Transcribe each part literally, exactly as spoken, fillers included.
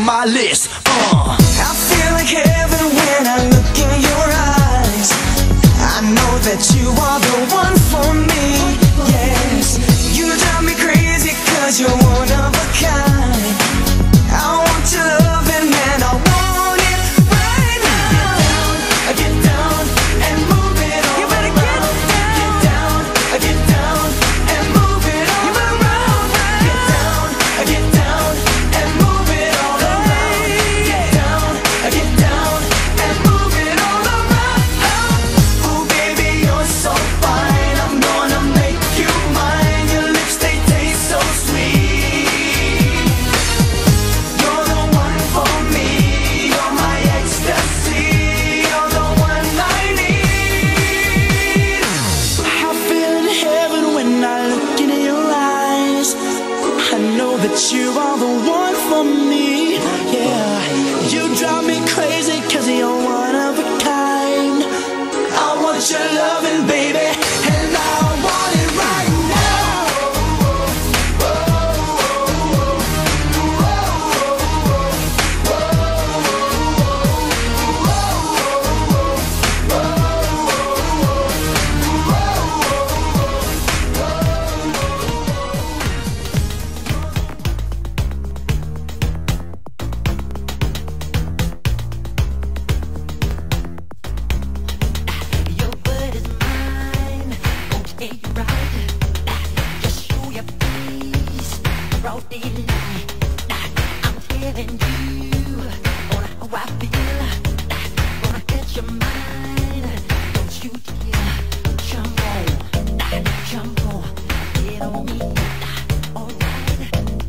my list. uh. I feel like heaven when I look in your eyes. I know that you are the one for me. Yes, you drive me crazy cause you're one of a kind. I want your love and man, I want it right now. Get down, get down and move it all. You better get down, get down, get down and move it all. You better round, get down, get down and move it all around. Get down, get down and move it all around. Oh baby, you're so fine, I'm gonna make you mine. Your lips, they taste so sweet. You're the one for me, you're my ecstasy, you're the one I need. I feel in heaven when I look in your eyes. I know that you are the one for me. Yeah, you drive me crazy cause you're one of a kind. I want your loving, baby, and I want it right now. Your word is mine, okay, you're right. Just show your face, broad daylight. I'm telling you on how I feel. Gonna get your mind, don't you dare jump on, jump on, get on me, alright.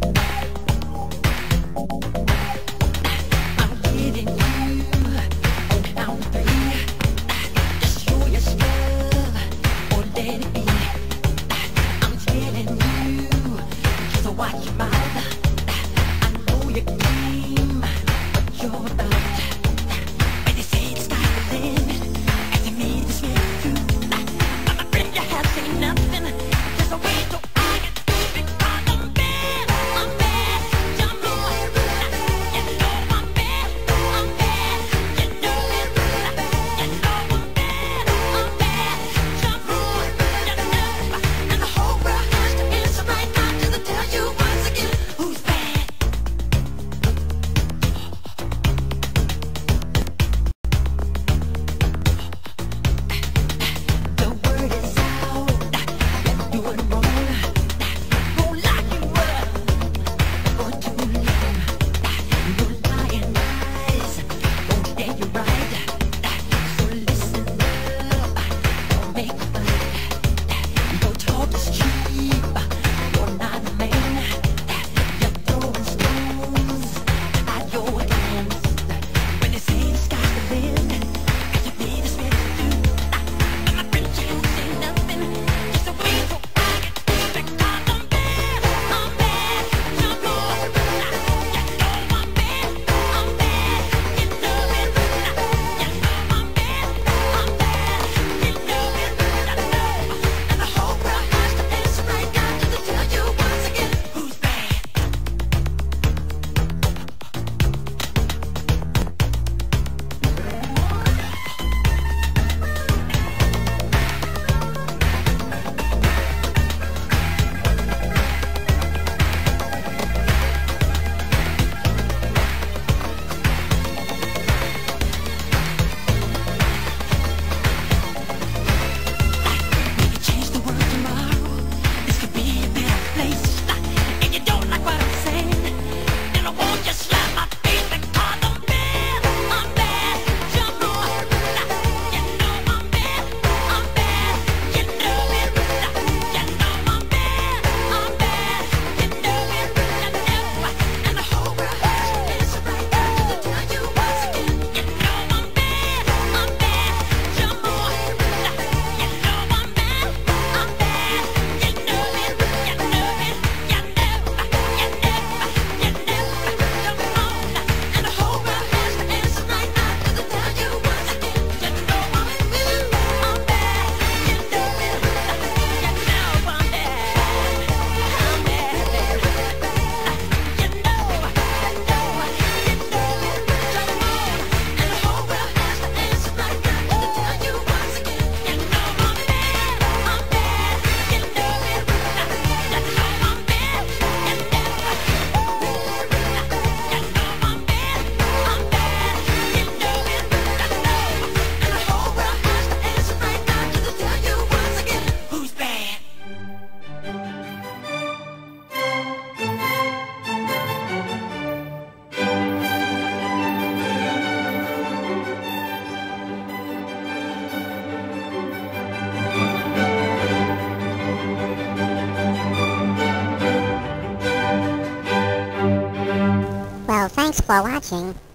I'm getting you on count three. Just show your stuff or let it be. I'm telling you, just watch your mouth. I know you came, but you're out. Thanks for watching.